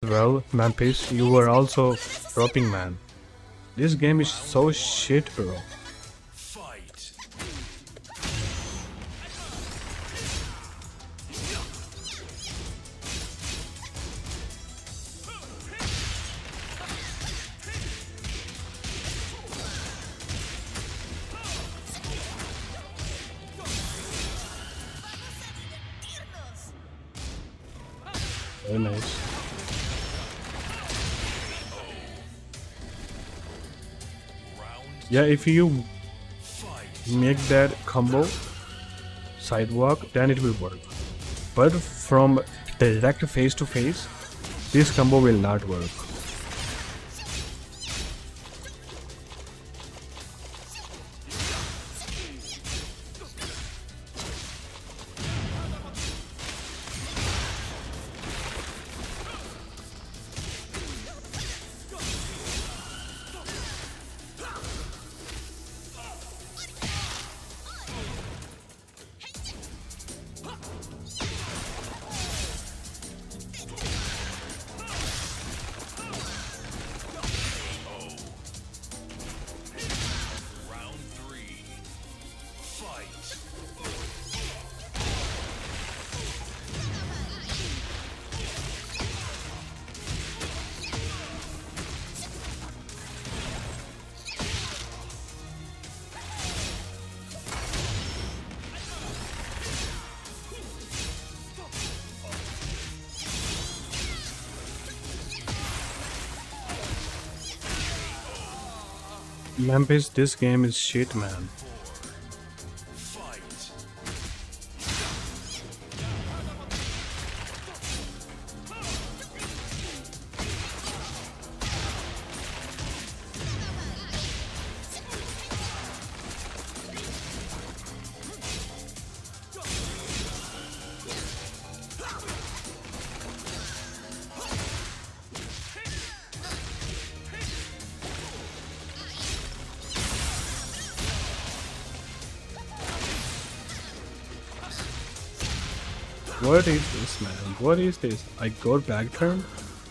Well, Mampis, you were also dropping man. This game is so shit, bro. Fight. Very nice. Yeah, if you make that combo sidewalk, then it will work. But from direct face to face, this combo will not work. Round 3. Fight. Memphis, this game is shit, man. Fight. What is this, man? What is this? I got back turn?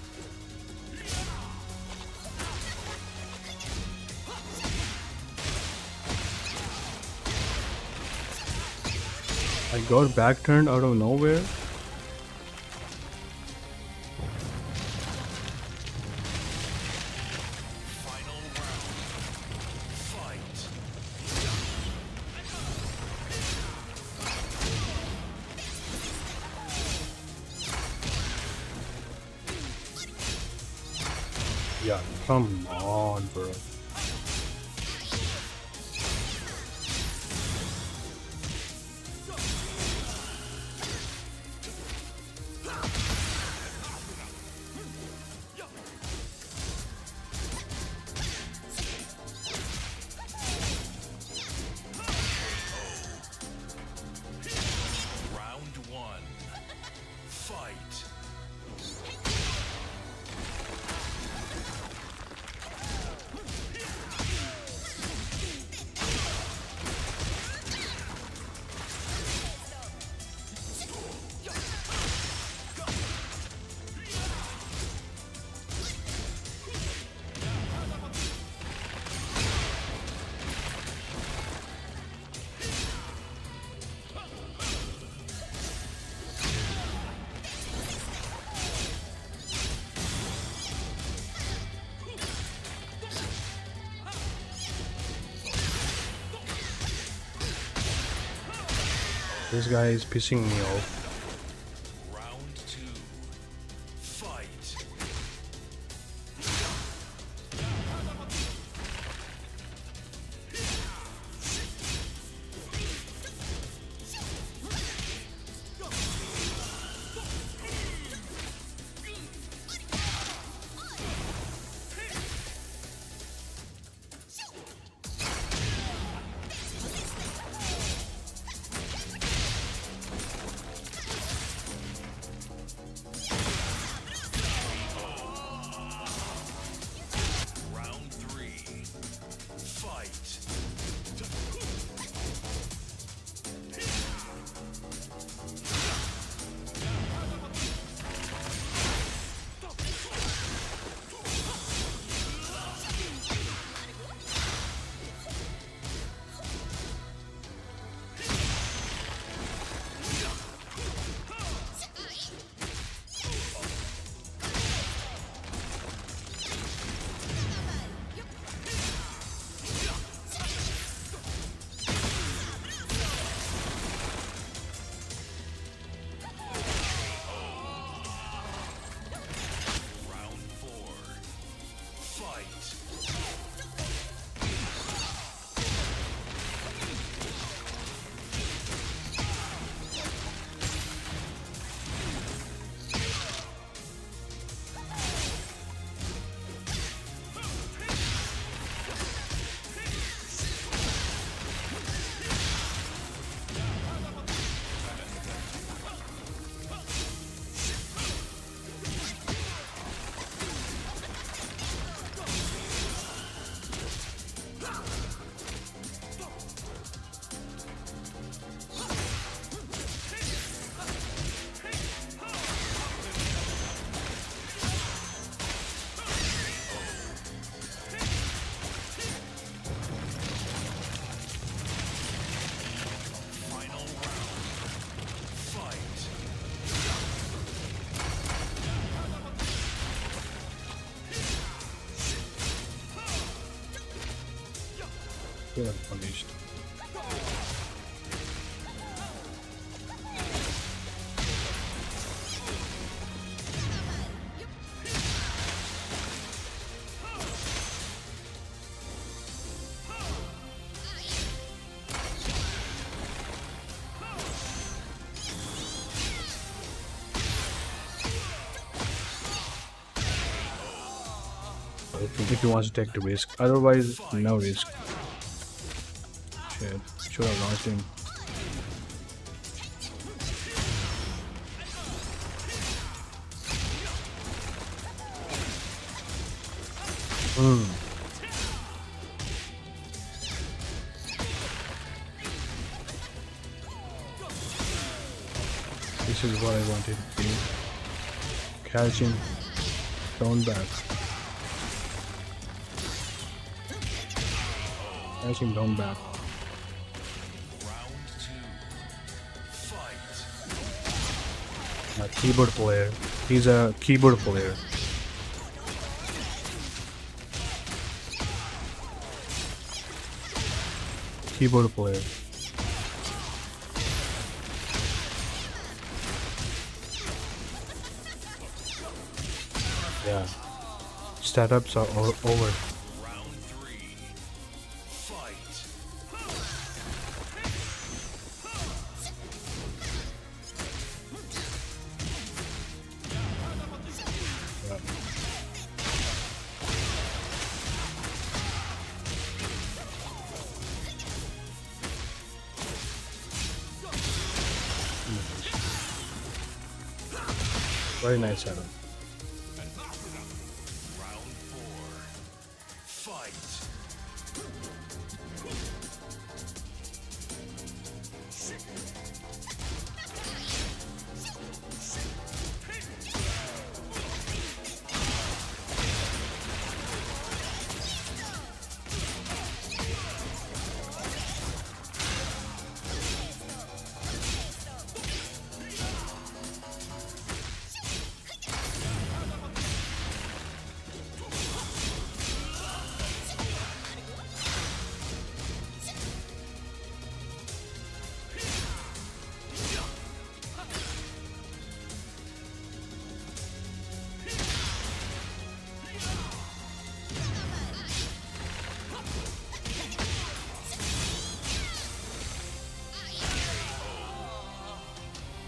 I got back turned out of nowhere? Final round. Fight. Yeah, come on, bro. Round 1. Fight. This guy is pissing me off. Round 2. Fight. You are punished. If you want to take the risk, otherwise no risk. Shit, should have launched him. This is what I wanted to do. Catch him, down back. Catch him down back. Round 2. Fight. A keyboard player. He's a keyboard player. Keyboard player. Yeah. Startups are over. Round 3. Fight. Yeah. Very nice setup. Round 4. Fight.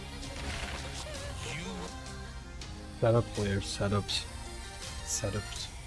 Setup players, setups.